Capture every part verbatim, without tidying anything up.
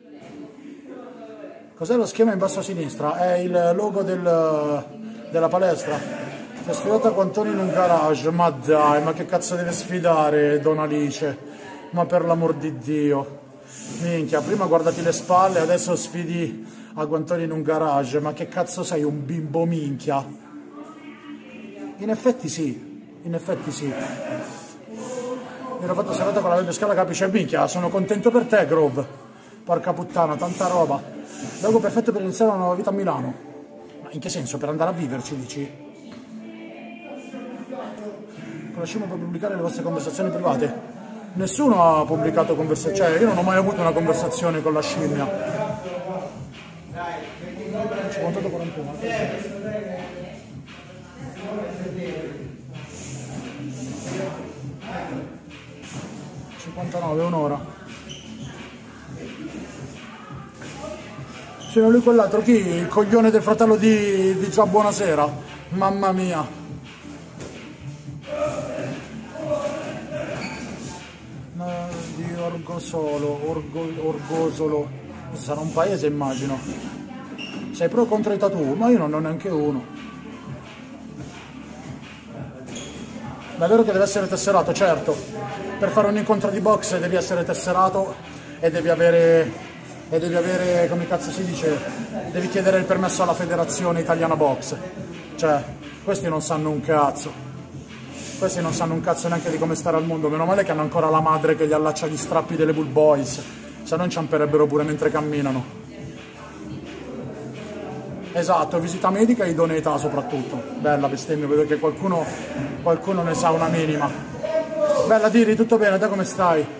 Cos'è lo schema in basso a sinistra? È il logo del, della palestra. Ti ho sfidato a Quantoni in un garage. Ma dai, ma che cazzo deve sfidare Don Alice? Ma per l'amor di Dio. Minchia, prima guardati le spalle, adesso sfidi a Quantoni in un garage. Ma che cazzo sei, un bimbo minchia? In effetti sì, in effetti sì. Mi ero fatto serata con la web scala, capisce? Minchia, sono contento per te, Grove. Porca puttana, tanta roba. Luogo perfetto per iniziare una nuova vita a Milano. Ma in che senso? Per andare a viverci, dici? Conosciamo per pubblicare le vostre conversazioni private? Nessuno ha pubblicato conversazioni, cioè io non ho mai avuto una conversazione con la scimmia. cinquantotto quarantuno. cinquantanove, un'ora. Se non lui quell'altro, chi? Il coglione del fratello di, di Già Buonasera? Mamma mia. No, di Orgosolo, Orgo, Orgosolo. Sarà un paese, immagino. Sei pro o contro i tattoo? Ma io non ho neanche uno. Ma è vero che deve essere tesserato, certo. Per fare un incontro di box devi essere tesserato e devi avere... e devi avere, come cazzo si dice, devi chiedere il permesso alla Federazione Italiana Box. Cioè, questi non sanno un cazzo. Questi non sanno un cazzo neanche di come stare al mondo. Meno male che hanno ancora la madre che gli allaccia gli strappi delle Bull Boys. Se no inciamperebbero pure mentre camminano. Esatto, visita medica e idoneità soprattutto. Bella bestemmia, vedo che qualcuno, qualcuno ne sa una minima. Bella Diri, tutto bene? Te come stai?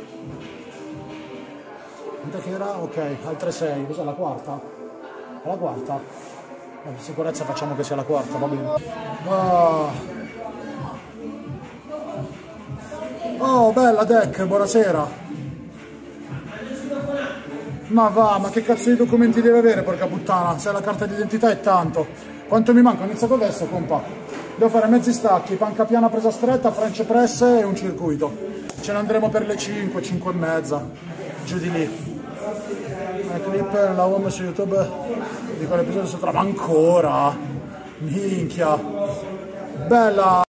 Che era? Ok, altre sei. Cos'è la quarta? È la quarta? Eh, per sicurezza facciamo che sia la quarta, va bene. Oh, oh bella Deck, buonasera. Ma va, ma che cazzo di documenti deve avere, porca puttana? Se la carta d'identità è tanto. Quanto mi manca? Ho iniziato adesso, compa. Devo fare mezzi stacchi, panca piana presa stretta, French press e un circuito. Ce ne andremo per le cinque, cinque e mezza. Giù di lì. La clip la home su YouTube di quell'episodio sopra, ma ancora minchia bella.